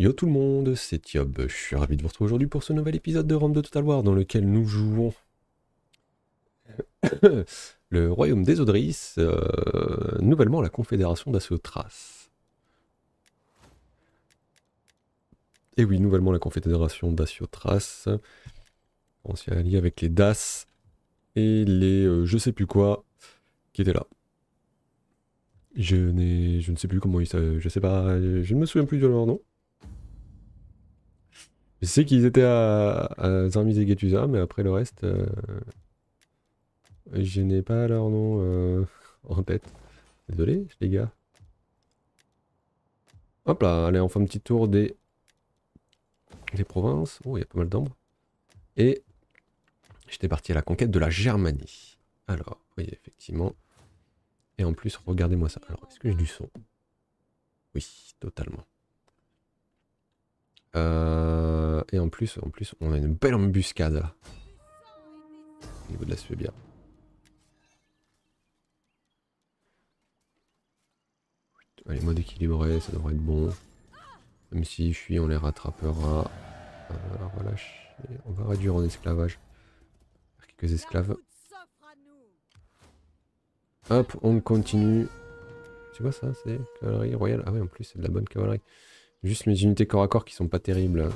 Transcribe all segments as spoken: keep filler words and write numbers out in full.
Yo tout le monde, c'est Tiob, je suis ravi de vous retrouver aujourd'hui pour ce nouvel épisode de Rome de Total War dans lequel nous jouons le royaume des Odris, euh, nouvellement la confédération d'Assiothras. Et oui, nouvellement la confédération d'Assiothras, on s'est allié avec les Das et les euh, je sais plus quoi qui étaient là. Je n'ai, je ne sais plus comment ils s'appellent, je sais pas, je ne me souviens plus de leur nom. Je sais qu'ils étaient à, à Zarmiz et Getusa, mais après le reste, euh, je n'ai pas leur nom euh, en tête. Désolé, les gars. Hop là, allez, on fait un petit tour des, des provinces. Oh, il y a pas mal d'ombres. Et j'étais parti à la conquête de la Germanie. Alors, oui, effectivement. Et en plus, regardez-moi ça. Alors, est-ce que j'ai du son? Oui, totalement. Euh, et en plus, en plus, on a une belle embuscade là. Au niveau de la Suébia. Allez, mode équilibré, ça devrait être bon. Même si je suis, on les rattrapera. Euh, relâcher. On va réduire en esclavage. Quelques esclaves. Hop, on continue. C'est quoi ça? C'est cavalerie royale? Ah ouais, en plus c'est de la bonne cavalerie. Juste mes unités corps à corps qui sont pas terribles.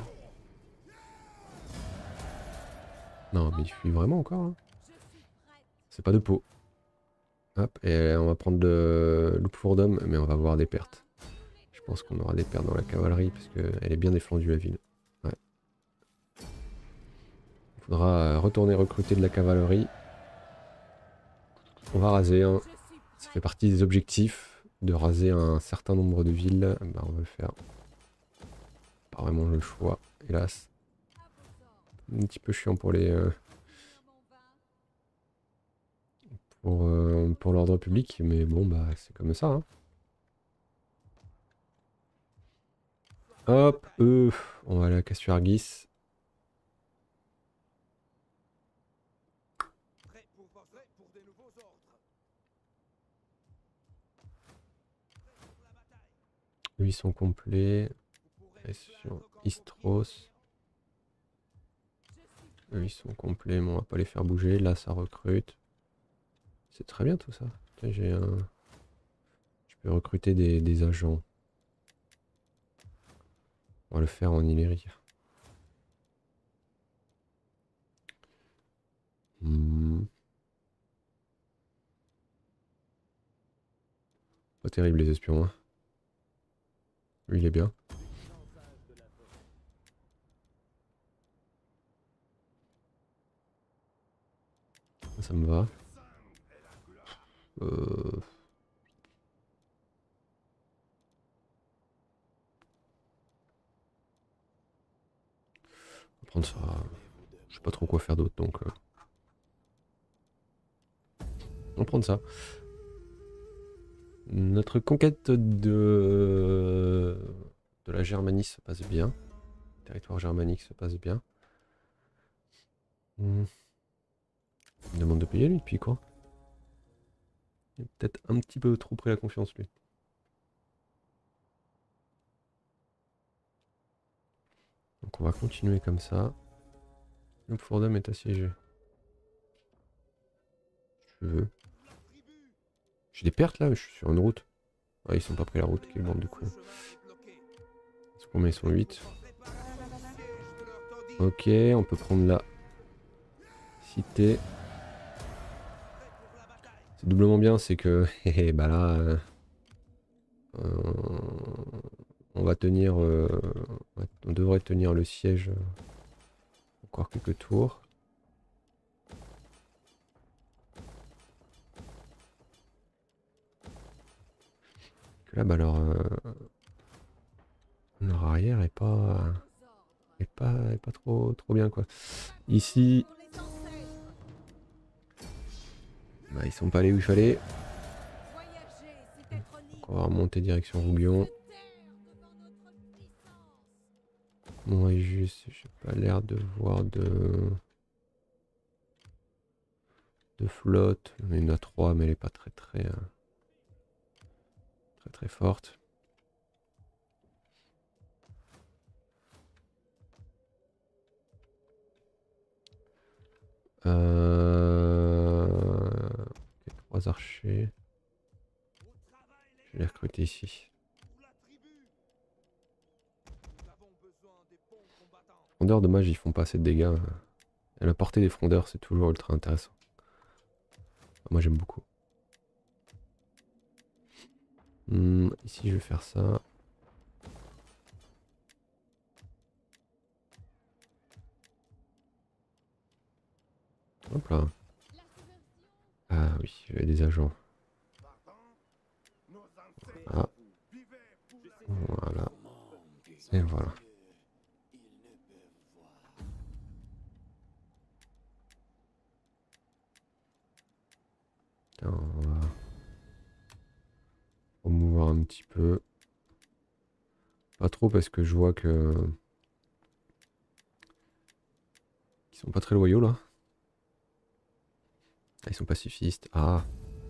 Non, mais il fuit vraiment encore. Hein. C'est pas de peau. Hop, et on va prendre le loup pour d'homme, mais on va avoir des pertes. Je pense qu'on aura des pertes dans la cavalerie parce qu'elle est bien défendue la ville. Ouais. Il faudra retourner recruter de la cavalerie. On va raser. Hein. Ça fait partie des objectifs de raser un certain nombre de villes. Bah, on va le faire. Pas vraiment le choix, hélas. Un petit peu chiant pour les euh, pour, euh, pour l'ordre public, mais bon bah c'est comme ça. Hein. Hop, euh, on va aller à Casturargis. Eux ils sont complets. Sur Istros. Eux ils sont complets, mais on va pas les faire bouger. Là ça recrute. C'est très bien tout ça. J'ai un. Je peux recruter des, des agents. On va le faire en Illyrie. Hmm. Pas terrible les espions. Hein. Lui il est bien. Ça me va. Euh... On va prendre ça. Je sais pas trop quoi faire d'autre donc. Euh... On va prendre ça. Notre conquête de... de la Germanie se passe bien. Le territoire germanique se passe bien. Hmm. Il me demande de payer lui depuis quoi? Il est peut-être un petit peu trop pris la confiance lui. Donc on va continuer comme ça. Le Fordham est assiégé. Je veux. J'ai des pertes là, je suis sur une route. Ah ils sont pas pris la route, quelle bande de coups. Combien ils sont? Huit. Ok, on peut prendre la cité. C'est doublement bien, c'est que bah là, euh, euh, on va tenir, euh, on devrait tenir le siège euh, encore quelques tours. Que là, bah alors, euh, leur arrière est pas, est pas, est pas trop, trop bien quoi. Ici, bah, ils sont pas allés où il fallait. Donc on va remonter direction Roubion. Moi juste, j'ai pas l'air de voir de de flotte. Il y en a trois, mais elle est pas très très euh, très très forte. Euh... ok, trois archers. Je vais les recruter ici. Frondeurs, dommage, ils font pas assez de dégâts. Et la portée des frondeurs, c'est toujours ultra intéressant. Moi, j'aime beaucoup. Hmm, ici, je vais faire ça. Hop là. Ah oui, j'avais des agents. Voilà. Voilà. Et voilà. Tiens, on va remouvoir un petit peu. Pas trop parce que je vois que... Ils sont pas très loyaux là. Ah, ils sont pacifistes. Ah.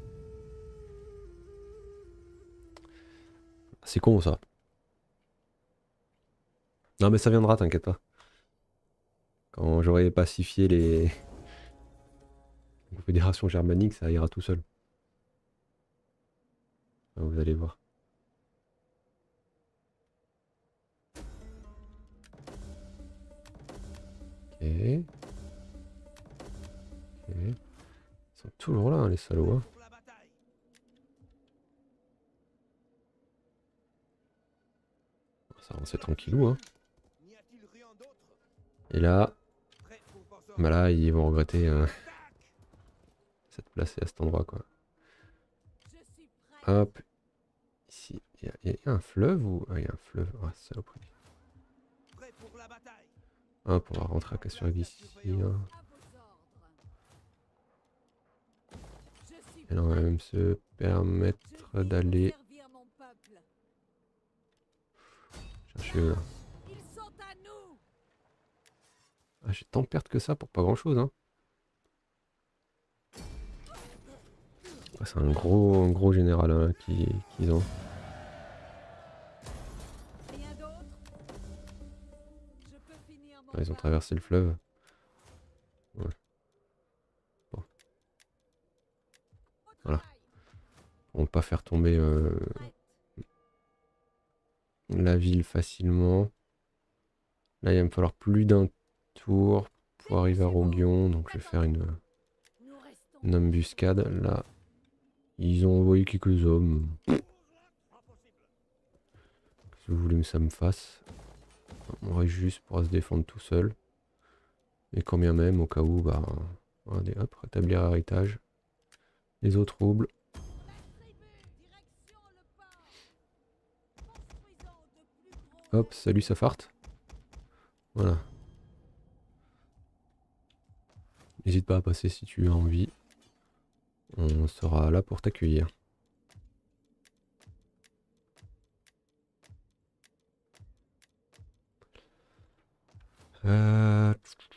C'est con ça. Non mais ça viendra, t'inquiète pas. Quand j'aurai pacifié les... confédérations germaniques, ça ira tout seul. Ah, vous allez voir. Ok. Ok. Ils sont toujours là, hein, les salauds. Hein. Ça avance tranquillou. Hein. Et là... Bah là, ils vont regretter euh, cette place et à cet endroit, quoi. Hop. Ici, il y, y, a un fleuve ou... Ah, il y a un fleuve. Ah, saloperie. Hop, on va rentrer à Cassureg ici. Hein. Et là, on va même se permettre d'aller... chercher eux, là. Ah, j'ai tant de pertes que ça pour pas grand chose, hein. Ah, c'est un gros, un gros général hein, qu'ils qui ont. Ah, ils ont traversé le fleuve. Ouais. Bon. Voilà. On va pas faire tomber euh, la ville facilement. Là, il va me falloir plus d'un tour pour arriver à Rouguion. Donc, je vais faire une, une embuscade. Là, ils ont envoyé quelques hommes. Si vous voulez que ça me fasse. On aurait juste pour se défendre tout seul. Et quand bien même, au cas où, bah, regardez, hop, rétablir héritage. Les eaux troubles. Hop, salut Safart. Voilà. N'hésite pas à passer si tu as envie. On sera là pour t'accueillir. Euh...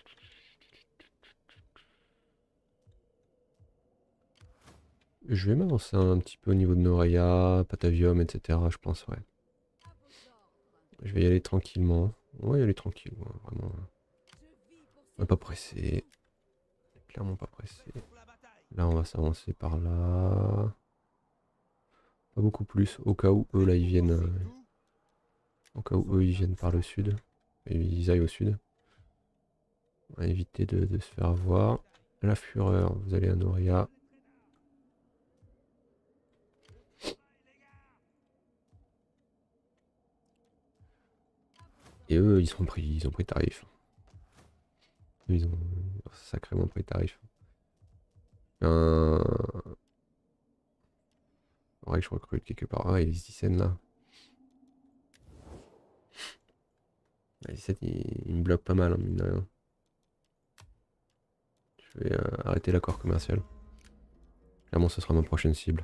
Je vais m'avancer un petit peu au niveau de Noreia, Patavium, et cetera. Je pense, ouais. Je vais y aller tranquillement. On va y aller tranquille, ouais, vraiment. On n'est pas pressé. Clairement pas pressé. Là, on va s'avancer par là. Pas beaucoup plus, au cas où eux, là, ils viennent... Euh... Au cas où eux, ils viennent par le sud. Et ils aillent au sud. On va éviter de, de se faire avoir. La fureur, vous allez à Noria. Et eux, ils ont pris, ils ont pris tarif. Ils ont sacrément pris tarif. Un... Ouais, je recrute quelque part. Ah, il y a les Issènes là. Les Issènes, ils, ils me bloquent pas mal, hein, mine de rien. Je vais euh, arrêter l'accord commercial. Clairement, ce sera ma prochaine cible.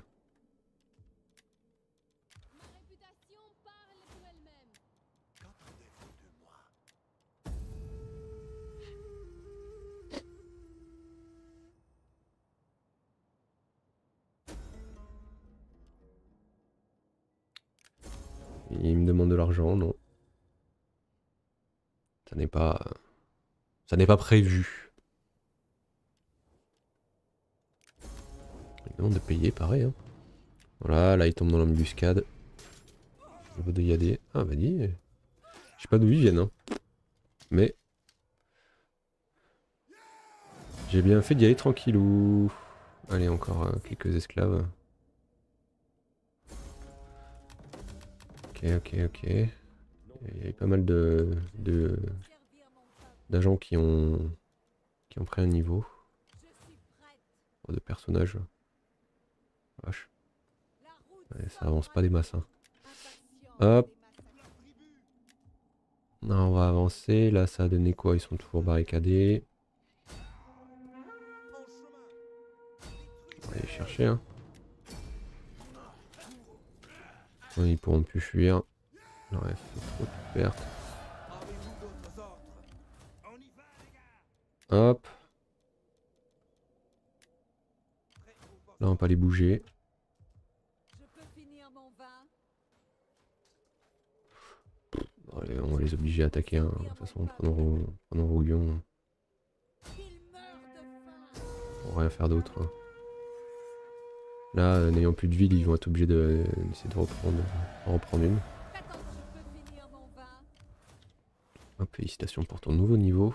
Il me demande de l'argent, non. Ça n'est pas... Ça n'est pas prévu. demande de payer, pareil. Hein. Voilà, là il tombe dans l'embuscade. Au niveau de Y A D. Ah bah dis. Je sais pas d'où ils viennent. Hein. Mais. J'ai bien fait d'y aller tranquillou. Allez, encore euh, quelques esclaves. Ok, ok, ok. Il y a eu pas mal de. de d'agents qui ont. qui ont pris un niveau. Oh, de personnages. Vache. Ouais, ça avance pas des masses. Hein. Hop. Non, on va avancer. Là, ça a donné quoi? Ils sont toujours barricadés. On va aller chercher. Hein. Ouais, ils pourront plus fuir. Il aurait fait trop de pertes. Hop. Là, on va pas les bouger. Allez, on va les obliger à attaquer. Hein. De toute façon, prenons, prenons Rouillon. On va rien faire d'autre. Hein. Là, euh, n'ayant plus de ville, ils vont être obligés de, d'essayer de reprendre, en reprendre une. Hop, félicitations pour ton nouveau niveau.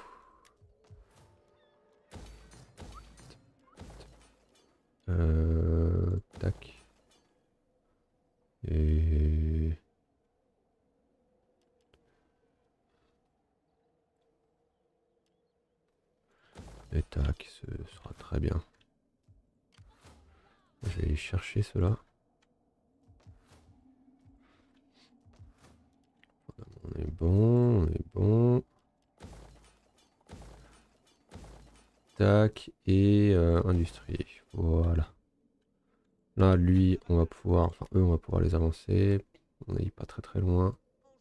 Euh, tac. Et... Et tac, ce sera très bien. Je vais aller chercher cela. On est bon, on est bon. Tac, et euh, industrie. Voilà. Là, lui, on va pouvoir, enfin eux, on va pouvoir les avancer. On n'est pas très très loin.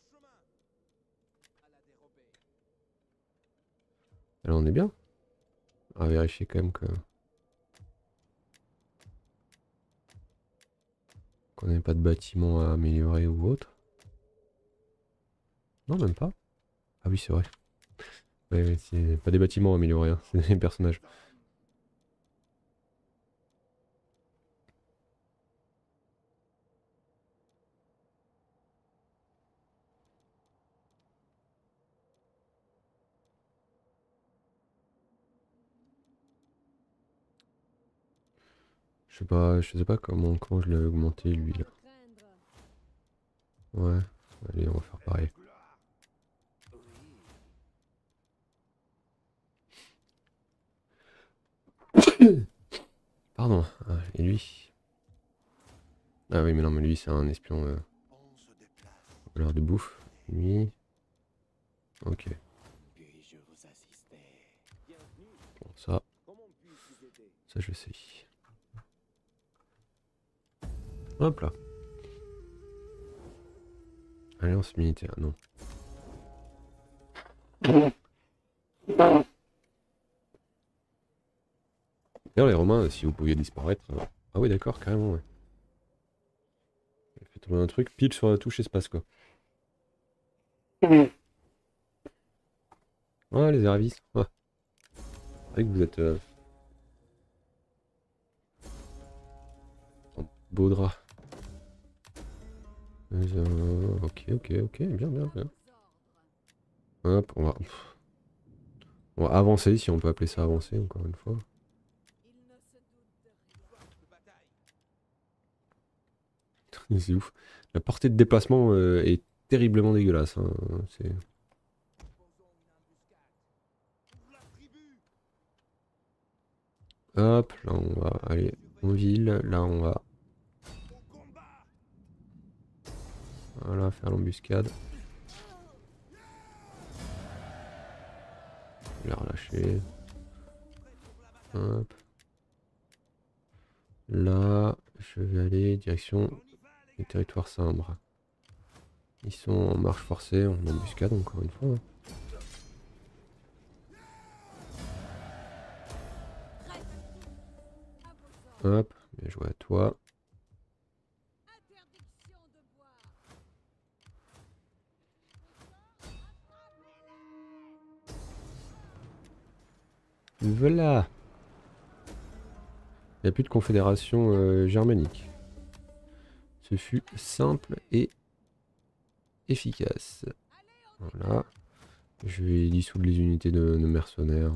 Et là, on est bien. On va vérifier quand même que qu'on n'ait pas de bâtiment à améliorer ou autre. Non, même pas. Ah oui, c'est vrai. Ouais, ouais, c'est pas des bâtiments à améliorer, hein. C'est des personnages. Je sais pas, je sais pas comment, comment je l'ai augmenté lui là. Ouais, allez, on va faire pareil. Pardon, ah, et lui? Ah oui, mais non, mais lui c'est un espion euh, voleur de bouffe. Lui. Ok. Bon, ça. Ça, je sais. Hop là. Alliance militaire, non. D'ailleurs, les Romains, si vous pouviez disparaître. Euh... Ah oui, d'accord, carrément, ouais. J'ai fait tomber un truc pile sur la touche espace, quoi. Ah, les Aravis. Ah. C'est vrai que vous êtes. Euh... en beau drap. Euh, ok, ok, ok, bien, bien, bien. Hop, on va. Pff. On va avancer, si on peut appeler ça avancer, encore une fois. C'est ouf. La portée de déplacement euh, est terriblement dégueulasse. Hein. C'est... Hop, là on va aller en ville. Là on va... Voilà, faire l'embuscade. La relâcher. Hop. Là, je vais aller direction les territoires Sambre. Ils sont en marche forcée, en embuscade encore une fois. Hein. Hop, bien joué à toi. Voilà. Il n'y a plus de confédération euh, germanique. Ce fut simple et efficace. Voilà. Je vais dissoudre les unités de, de mercenaires.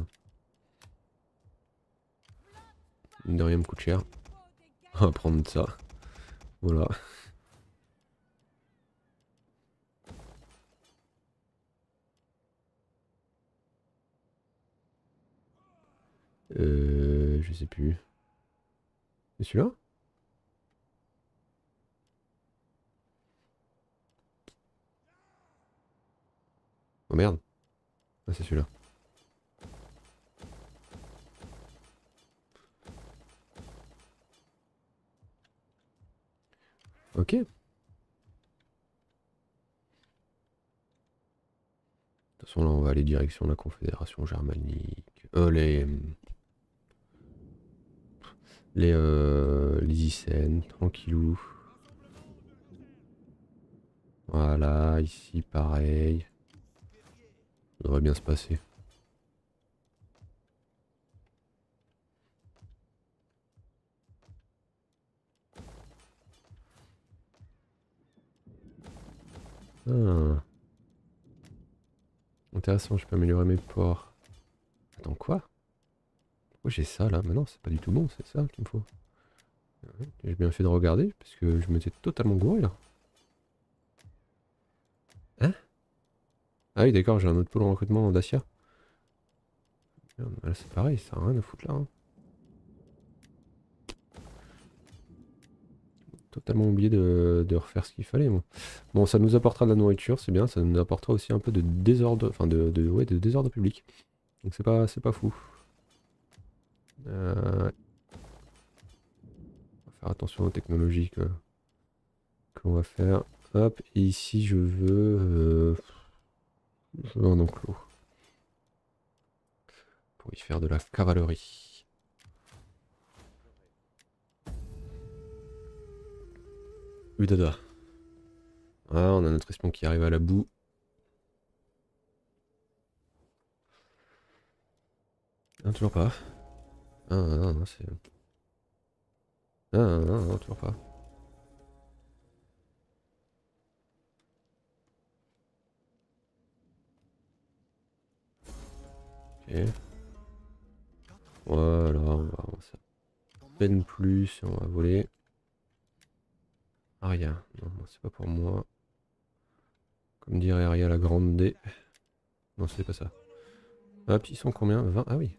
De rien me coûte cher. On va prendre ça. Voilà. Euh, je sais plus. C'est celui-là? Oh merde. Ah, c'est celui-là. Ok. De toute façon, là, on va aller direction la Confédération germanique. Euh, les... Les, euh, les Icènes, tranquillou. Voilà, ici, pareil. Ça devrait bien se passer. Ah. Intéressant, je peux améliorer mes ports. Attends, quoi? Pourquoi j'ai ça, là? Mais non, c'est pas du tout bon, c'est ça qu'il me faut. J'ai bien fait de regarder, parce que je m'étais totalement gouré, là. Hein? Ah oui, d'accord, j'ai un autre pôle en recrutement Dacia. Là, c'est pareil, ça n'a rien à foutre, là. Hein. Totalement oublié de, de refaire ce qu'il fallait, moi. Bon, ça nous apportera de la nourriture, c'est bien, ça nous apportera aussi un peu de désordre, enfin de, de, ouais, de désordre public. Donc c'est pas, c'est pas fou. Euh, on va faire attention aux technologies que qu'on va faire. Hop, et ici je veux, euh, je veux un enclos. Pour y faire de la cavalerie. Udada. Ah, on a notre espion qui arrive à la boue. Non, toujours pas. Ah, non, non, c'est... Ah, non, non, non, toujours pas. Ok. Voilà, on va avancer à peine plus, on va voler. Aria, non, non c'est pas pour moi. Comme dirait Aria la grande D. Non, c'est pas ça. Hop, ils sont combien? vingt? Ah oui.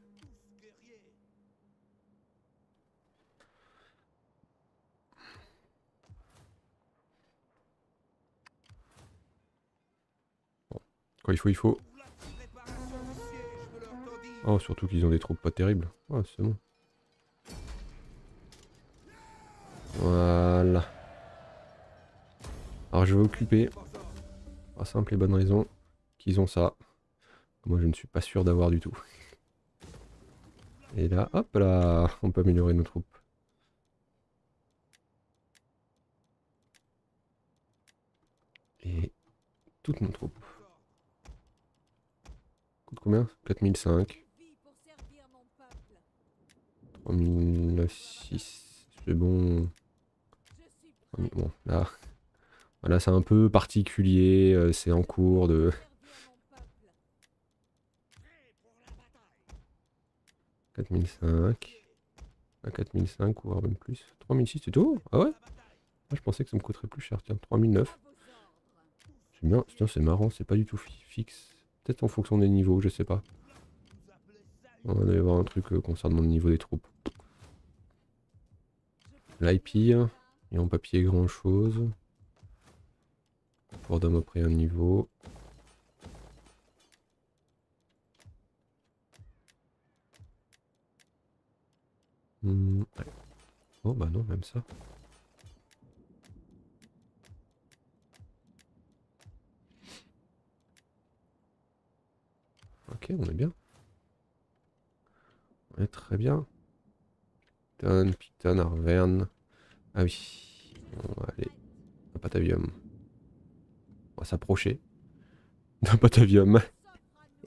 Bon. Quand il faut, il faut. Oh, surtout qu'ils ont des troupes pas terribles. Oh, c'est bon. Voilà. Alors je vais occuper. Pour la simple et bonne raison qu'ils ont ça. Moi je ne suis pas sûr d'avoir du tout. Et là, hop là, on peut améliorer nos troupes. Et toutes nos troupes. Coûte combien? quatre mille cinq. trois mille six. C'est bon. Bon, là. Voilà, c'est un peu particulier. euh, C'est en cours de... quatre mille cinq. À quatre mille cinq, voire même plus. trois mille six, c'est tout? Ah ouais? Ah, je pensais que ça me coûterait plus cher. Tiens, trois mille neuf. C'est bien. Tiens, c'est marrant, c'est pas du tout fi- fixe. Peut-être en fonction des niveaux, je sais pas. On va aller voir un truc euh, concernant le niveau des troupes. L'I P, et en papier grand chose. Pour d'à peu près un niveau. Hmm, ouais. Oh bah non, même ça. Ok, on est bien. On est très bien. Picton, Picton, Arverne. Ah oui. On va aller à Patavium. On va s'approcher d'un Patavium.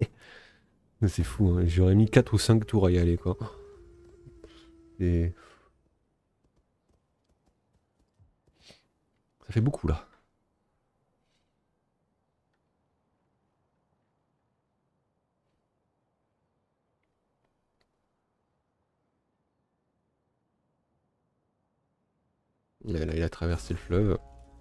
C'est fou, hein. J'aurais mis quatre ou cinq tours à y aller, quoi. Et... Ça fait beaucoup là. Et là, il a traversé le fleuve.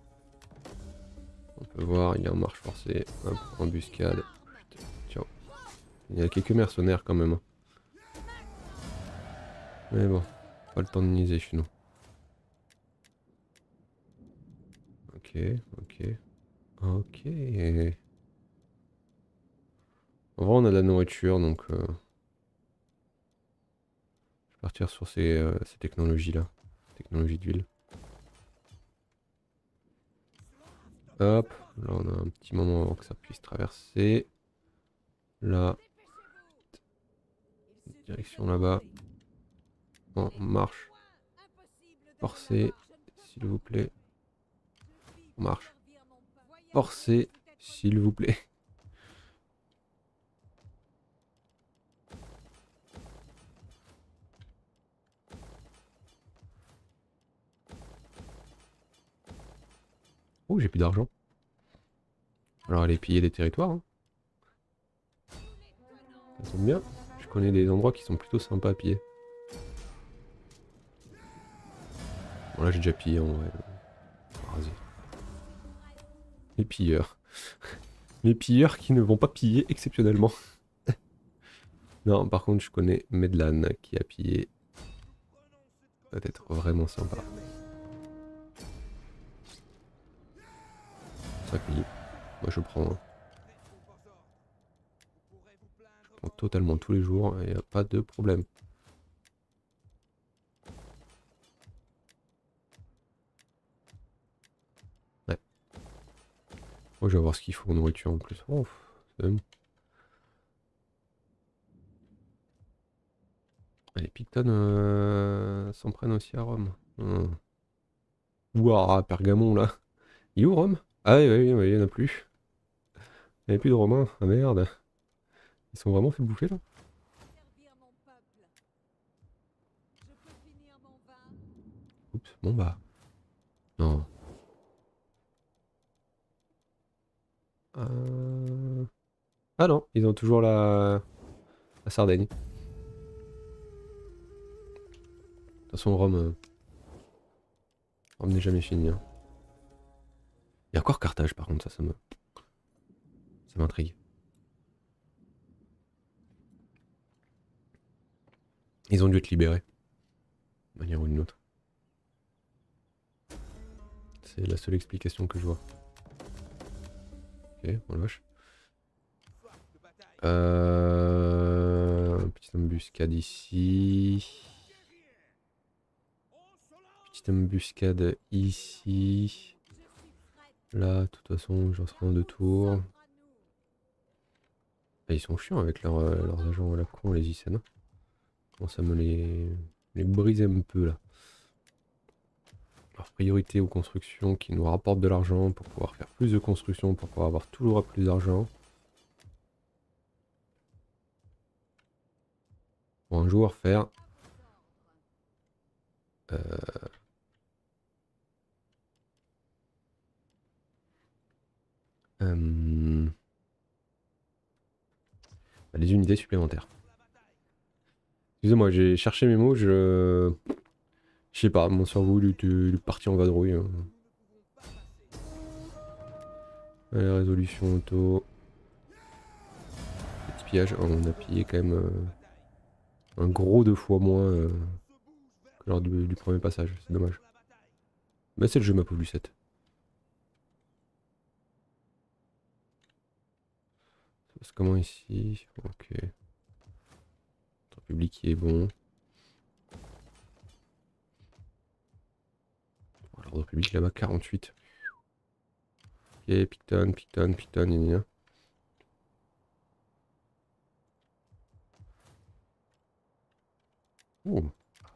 On peut voir, il est en marche forcée. Hop, embuscade. Tiens. Il y a quelques mercenaires quand même. Mais bon, pas le temps de niaiser chez nous. Ok, ok. Ok. En vrai, on a de la nourriture, donc... Euh, je vais partir sur ces, euh, ces technologies-là. Technologie d'huile. Hop, là on a un petit moment avant que ça puisse traverser. Là. Direction là-bas. En marche. Forcez, s'il vous plaît. On marche. Forcez, s'il vous plaît. Oh, j'ai plus d'argent. Alors aller piller des territoires. Hein. Ça tombe bien. Je connais des endroits qui sont plutôt sympas à piller. Bon là j'ai déjà pillé en vrai. Rasé. Les pilleurs. Les pilleurs qui ne vont pas piller exceptionnellement. Non, par contre je connais Medlan qui a pillé. Ça va être vraiment sympa. cinq mille. Moi je prends. Hein. Je prends totalement tous les jours et y a pas de problème. Ouais. Moi je vais voir ce qu'il faut en nourriture en plus. Oh, c'est bon. Les Picton euh, s'en prennent aussi à Rome. Hum. Ouah, Pergamon là. Il est où Rome? Ah oui, oui, oui, il y en a plus. Il n'y a plus de Romains. Ah merde. Ils sont vraiment fait bouffer là? Oups, bon bah. Non. Euh... Ah non, ils ont toujours la, la Sardaigne. De toute façon, Rome, euh, Rome n'est jamais fini. Hein. Il y a encore Carthage par contre, ça, ça me. Ça m'intrigue. Ils ont dû être libérés. De manière ou d'une autre. C'est la seule explication que je vois. Ok, bon la vache. Euh... Petite embuscade ici. Petite embuscade ici. Là, de toute façon, j'en serai en deux tours. Ah, ils sont chiants avec leur, euh, leurs agents à la con, les Icènes. Comment ça me les, les brise un peu là. Alors, priorité aux constructions qui nous rapportent de l'argent pour pouvoir faire plus de constructions, pour pouvoir avoir toujours plus d'argent. Pour un jour faire... Euh, euh, les unités supplémentaires. Excusez-moi, j'ai cherché mes mots, je... Je sais pas, mon cerveau il est parti en vadrouille. Hein. Allez, résolution auto. Petit pillage, oh, on a pillé quand même euh, un gros deux fois moins euh, que lors du, du premier passage, c'est dommage. Mais c'est le jeu ma pauvre Lucette. Ça passe comment ici? Ok. L'ordre public qui est bon. L'ordre public là-bas, quarante-huit. Ok, Picton, Picton, Picton, gna gna. Oh.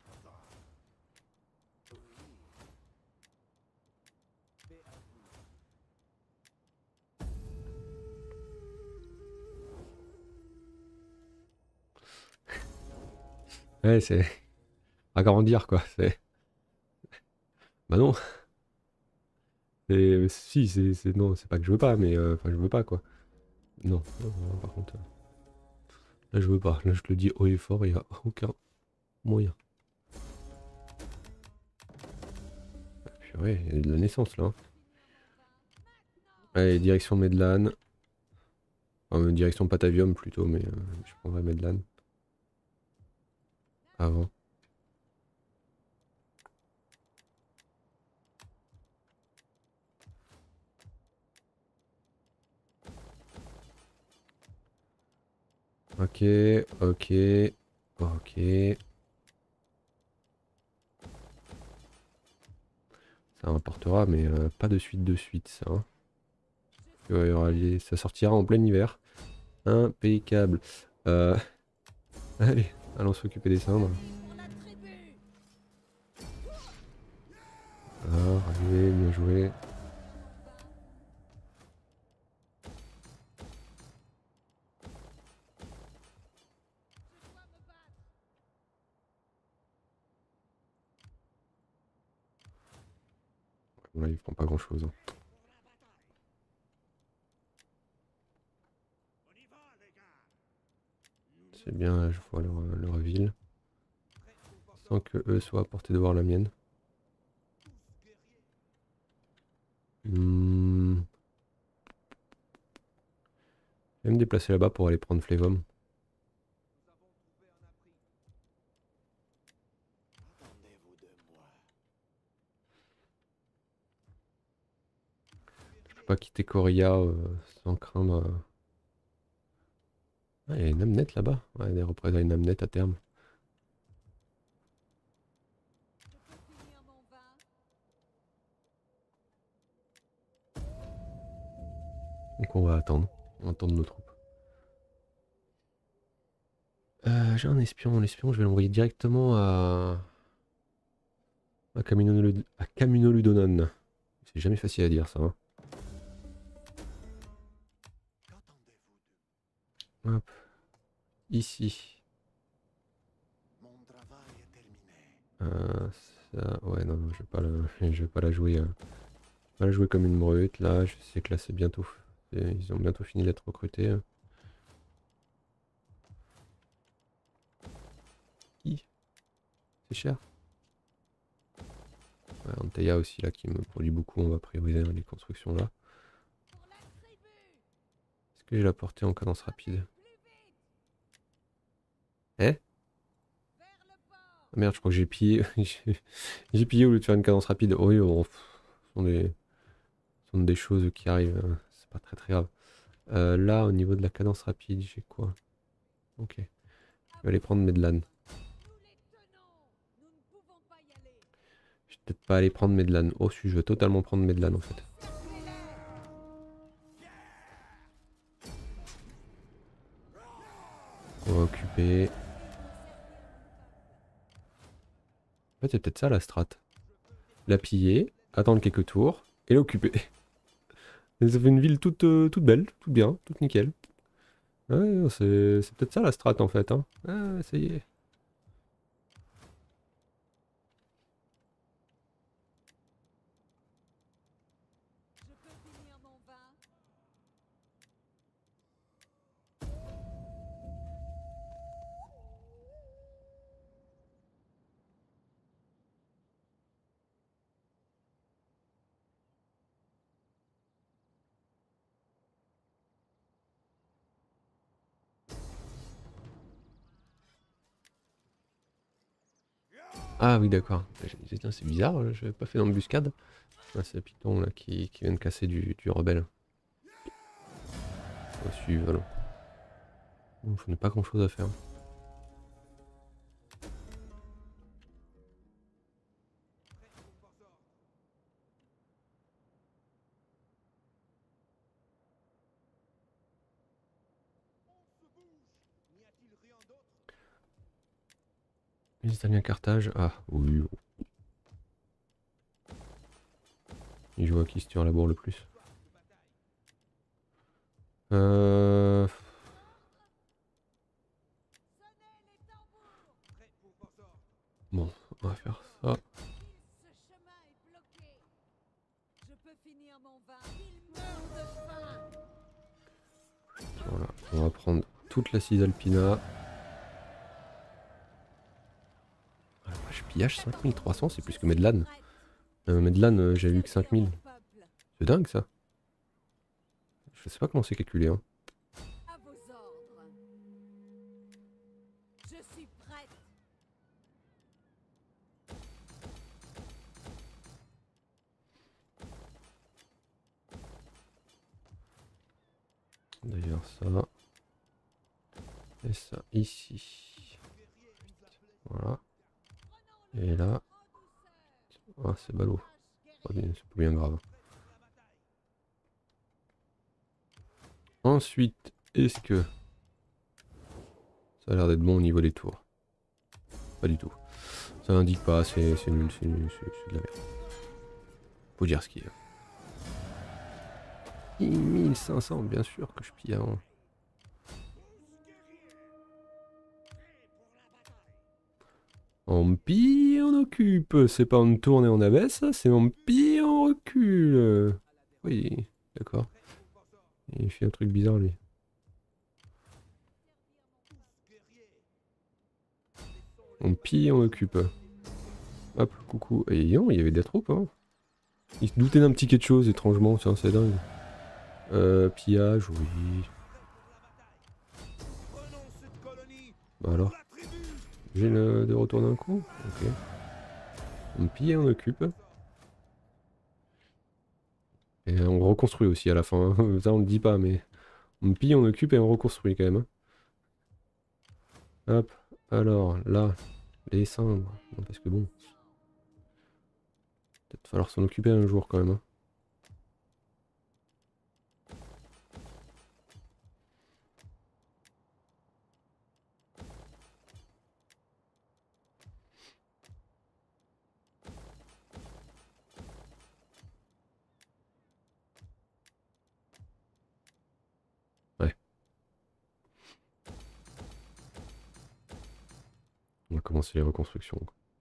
Ouais, c'est agrandir quoi. C'est. Bah non. Et si, c'est non, c'est pas que je veux pas, mais euh, enfin je veux pas quoi. Non, non, non, par contre, euh, là je veux pas. Là je te le dis haut et fort, il y a aucun moyen. Ah, purée, il y a de la naissance là. Hein. Allez, direction Medlan. Enfin, direction Patavium plutôt, mais euh, je prendrais Medlan. Avant. Ok, ok, ok. Ça rapportera, mais euh, pas de suite de suite, ça. Hein. Ouais, ça sortira en plein hiver. Impeccable. Euh... Allez, allons s'occuper des cendres. Alors, allez, bien joué. Bon, là, il prend pas grand chose. Hein. C'est bien, je vois leur, leur ville. Sans que eux soient à portée de voir la mienne. Hmm. Je vais me déplacer là-bas pour aller prendre Flévom. Je peux pas quitter Coria euh, sans craindre. Euh... Ah, il y a une âme là-bas. Ouais, des représailles une âme à terme. Donc on va attendre. On va attendre nos troupes. Euh, J'ai un espion. L'espion, je vais l'envoyer directement à... à Camino, Lud... à Camino Ludonon. C'est jamais facile à dire ça. Hein. Hop. Ici. Euh, ça... Ouais, non, non, je vais pas la, je vais pas la jouer. Euh... Pas la jouer comme une brute. Là, je sais que là, c'est bientôt. Ils ont bientôt fini d'être recrutés. Hein. C'est cher. Ouais, Anteya aussi là qui me produit beaucoup, on va prioriser les constructions là. Est-ce que j'ai la portée en cadence rapide? Eh? Ah merde, je crois que j'ai pillé. J'ai pillé au lieu de faire une cadence rapide. Oh oui, bon, pff, ce sont des, ce sont des choses qui arrivent, hein. C'est pas très très grave. Euh, là, au niveau de la cadence rapide, j'ai quoi? Ok. Je vais aller prendre Medlan. Je vais peut-être pas aller prendre Medlan. Oh si, je vais totalement prendre Medlan en fait. On va occuper. En fait, c'est peut-être ça la strat. La piller, attendre quelques tours et l'occuper. Et ça fait une ville toute, euh, toute belle, toute bien, toute nickel. Ouais, c'est c'est peut-être ça la strat en fait. Hein. Ah, ça y est. Ah oui, d'accord. C'est bizarre, j'avais pas fait d'embuscade. Ah, c'est Python là qui, qui vient de casser du, du rebelle. On va suivre, alors. Je n'ai pas grand chose à faire. Les Italiens Carthage. Ah, oui. Il joue à qui se tire la bourre le plus. Euh... Bon, on va faire ça. On va prendre toute la Cisalpina. Ah, je pillage cinq mille trois cents, c'est plus que Medlan. Euh, Medlan, euh, j'ai eu que cinq mille. C'est dingue ça. Je sais pas comment c'est calculé. Hein. D'ailleurs ça. Et ça ici. Voilà. Et là. Ah c'est ballot. C'est pas bien grave. Ensuite, est-ce que ça a l'air d'être bon au niveau des tours? Pas du tout. Ça indique pas, c'est nul, c'est nul, c'est de la merde. Faut dire ce qu'il y a. mille cinq cents, bien sûr que je pille avant. On pille et on occupe. C'est pas on tourne et on abaisse, c'est on pille et on recule. Oui, d'accord. Il fait un truc bizarre lui. On pille et on occupe. Hop, coucou. Et non, il y avait des troupes. Hein. Il se doutait d'un petit quelque chose étrangement, tiens, c'est dingue. Euh, pillage, oui. Bah alors. J'ai le de retour d'un coup. Ok. On pille et on occupe. Et on reconstruit aussi à la fin. Hein. Ça on le dit pas, mais on pille, on occupe et on reconstruit quand même. Hein. Hop. Alors là, les cendres. Non, parce que bon. Peut-être falloir s'en occuper un jour quand même. Hein. Ouais. On va commencer les reconstructions.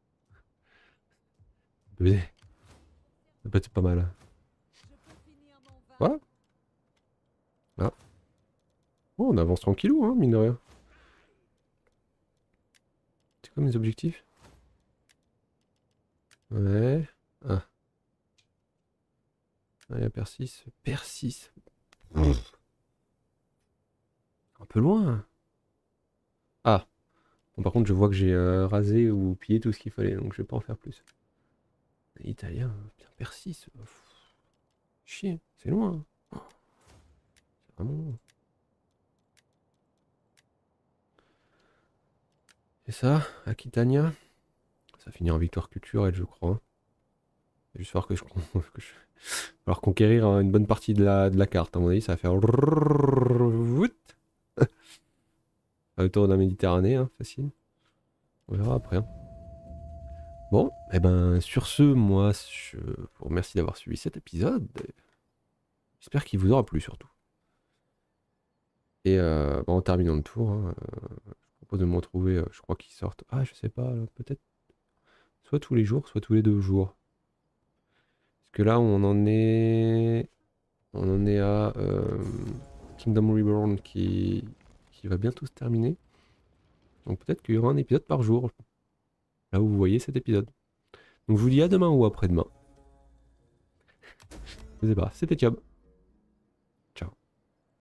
Ça peut être pas mal. Voilà. Ah. Oh, on avance tranquillou, hein, mine de rien. C'est quoi mes objectifs? Ouais. Ah. Ah, il y a Persis. Persis. Un peu loin. Ah. Bon, par contre, je vois que j'ai euh, rasé ou pillé tout ce qu'il fallait, donc je vais pas en faire plus. Italien, putain, Persis. Pff, chier, c'est loin. C'est vraiment loin. Et ça, Aquitania, ça finit en victoire culturelle, je crois. Il va juste falloir que je, que je... falloir conquérir une bonne partie de la, de la carte. À mon avis, ça va faire. Autour de la Méditerranée, hein, facile. On verra après. Hein. Bon, et eh ben sur ce, moi, je vous remercie d'avoir suivi cet épisode. J'espère qu'il vous aura plu surtout. Et euh, bon, en terminant le tour, hein, euh, je propose de me retrouver, euh, je crois qu'ils sortent. Ah, je sais pas, peut-être soit tous les jours, soit tous les deux jours. Parce que là, on en est, on en est à euh, Kingdom Reborn qui, qui va bientôt se terminer. Donc peut-être qu'il y aura un épisode par jour. Là où vous voyez cet épisode. Donc je vous dis à demain ou après-demain. Je sais pas, c'était Tiob.